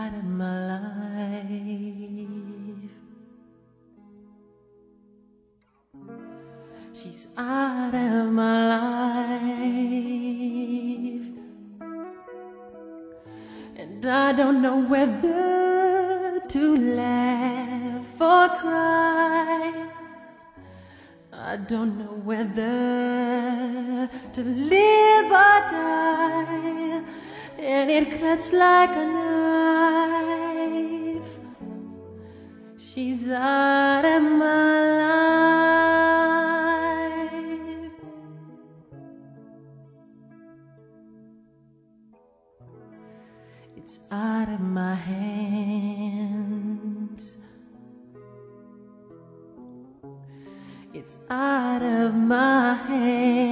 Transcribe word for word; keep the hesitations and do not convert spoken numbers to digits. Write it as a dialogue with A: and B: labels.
A: out of my life. She's out of my life, and I don't know whether to laugh or cry. I don't know whether to live or die, and it cuts like a knife. She's out of my life. It's out of my hands. It's out of my hands.